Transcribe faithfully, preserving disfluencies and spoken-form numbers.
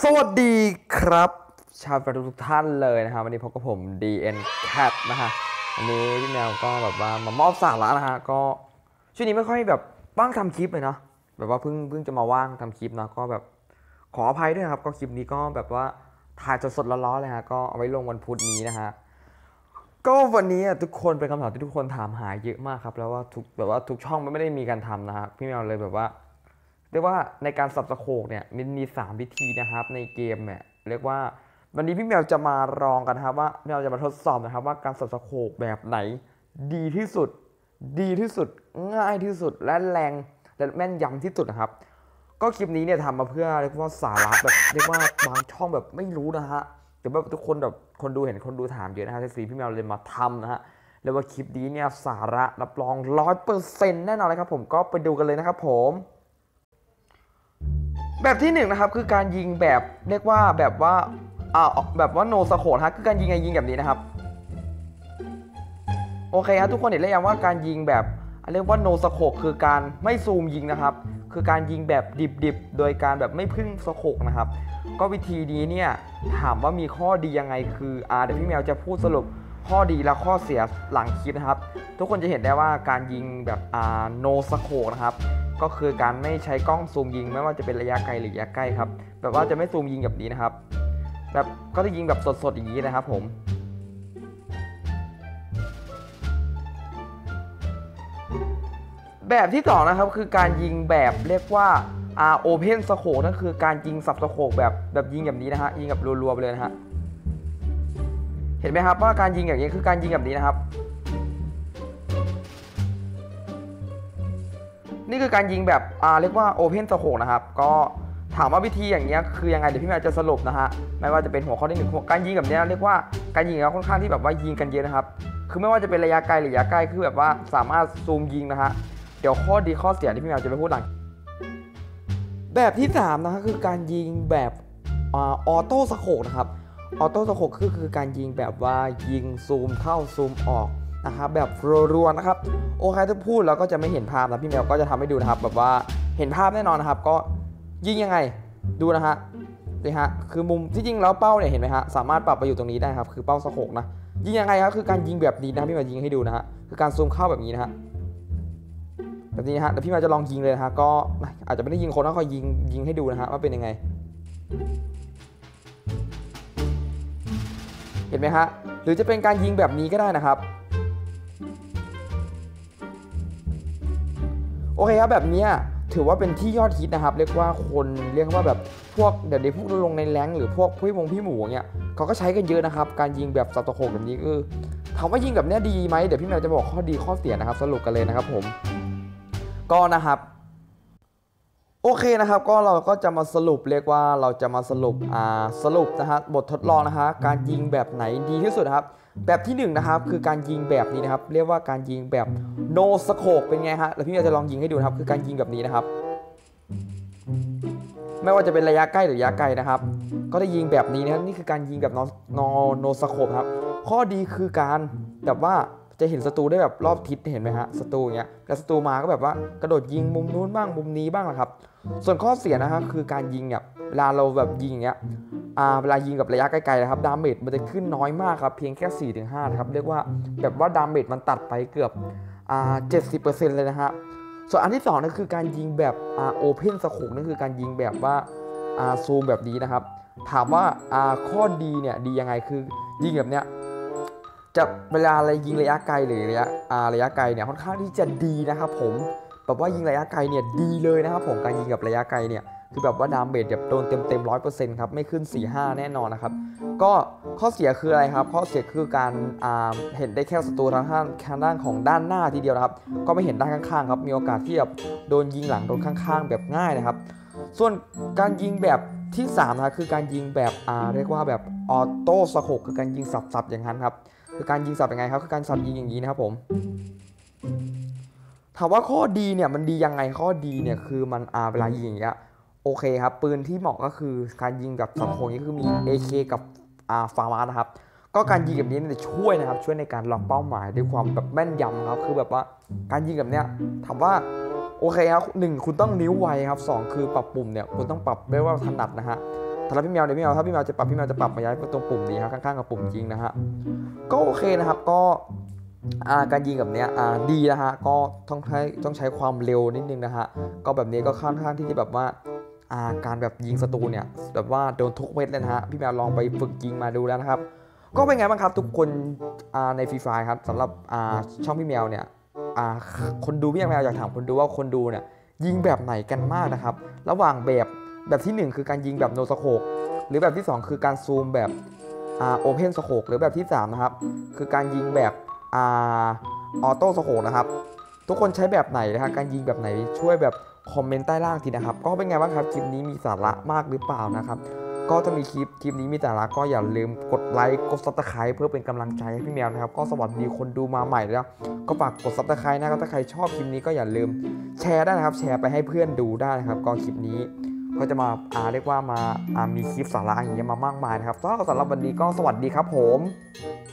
วัสดีครับชาวประทุกท่านเลยนะครับวันนี้พบกับผม ดี เอ็น Cat นะฮะวันนี้พี่แมวก็แบบว่ามามอบสาระนะฮะก็ช่วงนี้ไม่ค่อยแบบว่างทำคลิปเลยเนาะแบบว่าเพิ่งเพิ่งจะมาว่างทำคลิปนะก็แบบขออภัยด้วยครับก็คลิปนี้ก็แบบว่าถ่ายสดๆร้อนๆเลยฮะก็เอาไว้ลงวันพุธนี้นะฮะก็วันนี้ทุกคนเป็นคำถามที่ทุกคนถามหาเยอะมากครับแล้วว่าทุกแบบว่าทุกช่องไม่ได้มีการทำนะฮะพี่แมวเลยแบบว่าเรียกว่าในการสับสโคกเนี่ยมันมีสามวิธีนะครับในเกมเนี่ยเรียกว่าวันนี้พี่แมวจะมาลองกันนะครับว่าพี่แมวจะมาทดสอบนะครับว่าการสับสโคกแบบไหนดีที่สุดดีที่สุดง่ายที่สุดและแรงและแม่นยำที่สุดนะครับก็คลิปนี้เนี่ยทำมาเพื่อเรียกว่าสาระแบบเรียกว่าบางช่องแบบไม่รู้นะฮะแต่ว่าทุกคนแบบคนดูเห็นคนดูถามเยอะนะฮะสีพี่แมวเลยมาทำนะฮะแล้วว่าคลิปนี้เนี่ยสาระรับรองร้อยเปอร์เซ็นต์แน่นอนเลยครับผมก็ไปดูกันเลยนะครับผมแบบที่หนึ่งนะครับคือการยิงแบบเรียกว่าแบบว่าอ่าแบบว่าโนสโคปฮะคือการยิงไงยิงแบบนี้นะครับโอเคครับทุกคนเห็นแล้วยังว่าการยิงแบบเรียกว่าโนสโคปคือการไม่ซูมยิงนะครับคือการยิงแบบดิบๆโดยการแบบไม่พึ่งสโคปนะครับก็วิธีนี้เนี่ยถามว่ามีข้อดียังไงคืออ่าเดี๋ยวพี่แมวจะพูดสรุปข้อดีและข้อเสียหลังคลิปนะครับทุกคนจะเห็นได้ว่าการยิงแบบอ่าโนสโคปนะครับก็คือการไม่ใช้กล้องซูมยิงไม่ว่าจะเป็นระยะไกลหรือระยะใกล้ครับแบบว่าจะไม่ซูมยิงแบบนี้นะครับแบบก็จะยิงแบบสดๆอย่างนี้นะครับผมแบบที่สองนะครับคือการยิงแบบเรียกว่าอ่าโอเพนสโคปนั่นคือการยิงสับสโคปแบบแบบยิงแบบนี้นะฮะยิงแบบรัวๆไปเลยนะฮะเห็นไหมครับว่าการยิงอย่างนี้คือการยิงแบบนี้นะครับนี่คือการยิงแบบอ่าเรียกว่าโอเพนสโคปนะครับก็ถามว่าวิธีอย่างเงี้ยคือยังไงเดี๋ยวพี่แมวจะสรุปนะฮะไม่ว่าจะเป็นหัวข้อที่หนึ่งการยิงแบบนี้เรียกว่าการยิงแล้วค่อนข้างที่แบบว่ายิงกันเยอะนะครับคือไม่ว่าจะเป็นระยะไกลหรือระยะใกล้คือแบบว่าสามารถซูมยิงนะฮะเดี๋ยวข้อดีข้อเสียที่พี่แมวจะไปพูดหลังแบบที่สามนะคือการยิงแบบออโต้สโคปนะครับออโต้สโคปคือคือการยิงแบบว่ายิงซูมเข้าซูมออกนะครับแบบรัวๆนะครับโอเคถ้าพูดแล้วก็จะไม่เห็นภาพนะพี่แมวก็จะทำให้ดูนะครับแบบว่าเห็นภาพแน่นอนนะครับก็ยิงยังไงดูนะฮะนี่ฮะคือมุมที่จริงแล้วเป้าเนี่ยเห็นไหมฮะสามารถปรับไปอยู่ตรงนี้ได้ครับคือเป้าสโคปนะยิงยังไงครับคือการยิงแบบนี้นะพี่แมวยิงให้ดูนะฮะคือการซูมเข้าแบบนี้นะฮะแบบนี้ฮะเดี๋ยวพี่แมวจะลองยิงเลยนะฮะก็อาจจะไม่ได้ยิงคนนะคอยยิงยิงให้ดูนะฮะว่าเป็นยังไงเห็นไหมฮะหรือจะเป็นการยิงแบบนี้ก็ได้นะครับโอเคครับแบบนี้ถือว่าเป็นที่ยอดฮิตนะครับเรียกว่าคนเรียกว่าแบบพวกเดี๋ยวนี้พวกลงในแรงหรือพวกพี่มงพี่หมูเนี่ยเขาก็ใช้กันเยอะนะครับการยิงแบบสับตะโขกแบบนี้คือถามว่ายิงแบบนี้ดีไหมเดี๋ยวพี่แมวจะบอกข้อดีข้อเสียนะครับสรุปกันเลยนะครับผมก็นะครับโอเคนะครับก็เราก็จะมาสรุปเรียกว่าเราจะมาสรุปอ่าสรุปนะฮะบททดลองนะฮะการยิงแบบไหนดีที่สุดครับแบบที่หนึ่งนะครับคือการยิงแบบนี้นะครับเรียกว่าการยิงแบบโนสโคปเป็นไงฮะแล้วพี่จะลองยิงให้ดูนะครับคือการยิงแบบนี้นะครับไม่ว่าจะเป็นระยะใกล้หรือระยะไกลนะครับก็ได้ยิงแบบนี้นะครับนี่คือการยิงแบบโนโนสโคปครับข้อดีคือการแบบว่าจะเห็นศัตรูได้แบบรอบทิศเห็นไหมฮะศัตรูอย่างเงี้ยแล้วศัตรูมาก็แบบว่ากระโดดยิงมุมนู้นบ้างมุมนี้บ้างนะครับส่วนข้อเสียนะฮะคือการยิงเนี่ยเวลาเราแบบยิงอย่างเงี้ยอ่าเวลายิงกับระยะไกลๆนะครับดาเมจมันจะขึ้นน้อยมากครับเพียงแค่ สี่ถึงห้า นะครับเรียกว่าแบบว่าดาเมจมันตัดไปเกือบอ่า เจ็ดสิบเปอร์เซ็นต์ เลยนะฮะส่วนอันที่สองนั่นคือการยิงแบบอ่าโอเพนสโคปนั่นคือการยิงแบบว่าอ่าซูมแบบนี้นะครับถามว่าอ่าข้อดีเนี่ยดียังไงคือยิงแบบเนี้ยจะเวลาอะไรยิงระยะไกลหรือระยะอ่าระยะไกลเนี่ยค่อนข้างที่จะดีนะครับผมแบบว่ายิงระยะไกลเนี่ยดีเลยนะครับผมการยิงกับระยะไกลเนี่ยคือแบบว่าดาเมจแบบโดนเต็มเต็มร้อยเปอร์เซ็นต์ครับไม่ขึ้น สี่ห้า แน่นอนนะครับก็ข้อเสียคืออะไรครับข้อเสียคือการอ่าเห็นได้แค่ศัตรูทางด้านทางด้านของด้านหน้าทีเดียวนะครับก็ไม่เห็นด้านข้างๆครับมีโอกาสที่แบบโดนยิงหลังโดนข้างๆแบบง่ายนะครับส่วนการยิงแบบที่สามนะคือการยิงแบบอ่าเรียกว่าแบบออโต้สโคปคือการยิงสับๆอย่างนั้นครับคือการยิงสับยังไงครับคือการสับยิงอย่างนี้นะครับผมถามว่าข้อดีเนี่ยมันดียังไงข้อดีเนี่ยคือมันอ่าเวลายิงอย่างเงี้ยโอเคครับปืนที่เหมาะก็คือการยิงกับสับโคนี้คือมี เอ เค กับอ่าฟาร์มานะครับก็การยิงแบบนี้จะช่วยนะครับช่วยในการล็อกเป้าหมายด้วยความแบบแม่นยำครับคือแบบว่าการยิงแบบเนี้ยถามว่าโอเคครับหนึ่งคุณต้องนิ้วไวครับสองคือปรับปุ่มเนี่ยคุณต้องปรับได้ว่าถนัดนะฮะสำหรับพี่แมวเนี่ยพี่แมวถ้าพี่แมวจะปรับพี่แมวจะปรับมาย้ายตรงปุ่มนี้ครับข้างๆกับปุ่มยิงนะฮะก็โอเคนะครับก็การยิงแบบเนี้ยดีนะฮะก็ต้องใช้ต้องใช้ความเร็วนิดนึงนะฮะก็แบบนี้ก็ค่อนข้างที่จะแบบว่าการแบบยิงศัตรูเนี่ยแบบว่าโดนทุกเม็ดเลยนะฮะพี่แมวลองไปฝึกยิงมาดูแล้วนะครับก็เป็นไงบ้างครับทุกคนในฟรีไฟร์ครับสำหรับช่องพี่แมวเนี่ยคนดูพี่แมวอยากถามคนดูว่าคนดูเนี่ยยิงแบบไหนกันมากนะครับระหว่างแบบแบบที่หนึ่งคือการยิงแบบโนสโคปหรือแบบที่สองคือการซูมแบบโอเพนสโคปหรือแบบที่สามนะครับคือการยิงแบบออโต้สโคปนะครับทุกคนใช้แบบไหนนะครับการยิงแบบไหนช่วยแบบคอมเมนต์ใต้ล่างทีนะครับก็เป็นไงบ้างครับคลิปนี้มีสาระมากหรือเปล่านะครับก็ถ้ามีคลิปคลิปนี้มีสาระก็อย่าลืมกดไลค์กดซับสไครป์เพื่อเป็นกำลังใจให้พี่แมวนะครับก็สวัสดีคนดูมาใหม่แล้วก็ฝากกดซับสไครป์นะครับถ้าใครชอบคลิปนี้ก็อย่าลืมแชร์ได้นะครับแชร์ไปให้เพื่อนดูได้นะครับก็คลิปนี้ก็จะมาอ่าเรียกว่ามาอ่ามีคลิปสาระอย่างเงี้ยมามากมายนะครับสำหรับวันนี้ก็สวัสดีครับผม